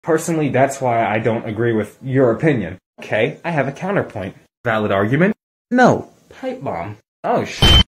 Personally, that's why I don't agree with your opinion. Okay, I have a counterpoint. Valid argument? No. Pipe bomb. Oh,